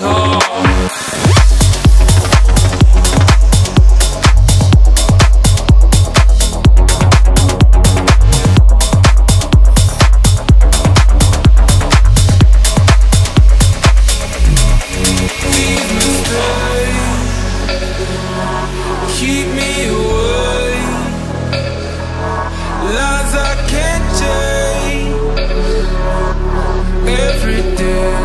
talk. Keep me away, lies I can't change. Every day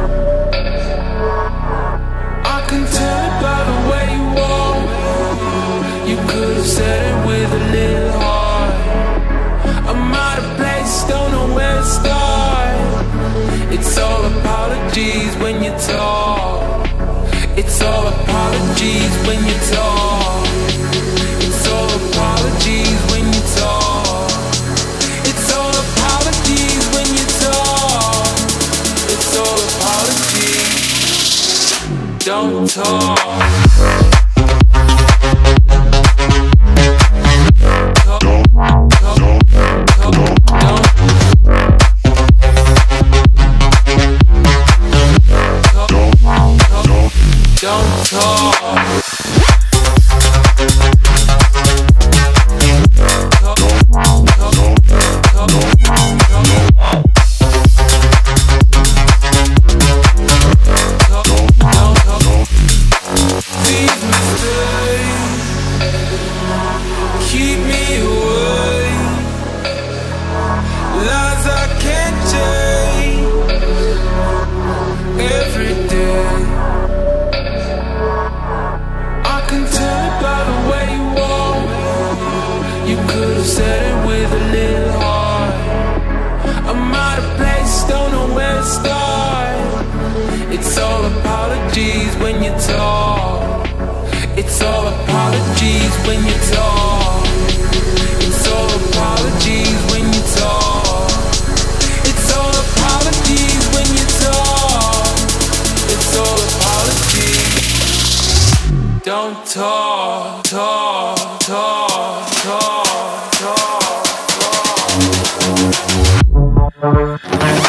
I can tell it by the way you walk. You could have said it with a little heart. I'm out of place, don't know where to start. It's all apologies when you talk. It's all apologies when you talk. It's all apologies when you talk. It's all apologies when you talk. It's all apologies. Don't talk. Don't talk. Please stay. Keep me away. Lies I can't change. Every day I can tell it by the way you walk. You could have said it with a little heart. I'm out of place, don't know where to start. It's all apologies when you talk. It's all apologies when you talk. It's all apologies when you talk. It's all apologies when you talk. It's all apologies. Don't talk, talk, talk, talk, talk, talk.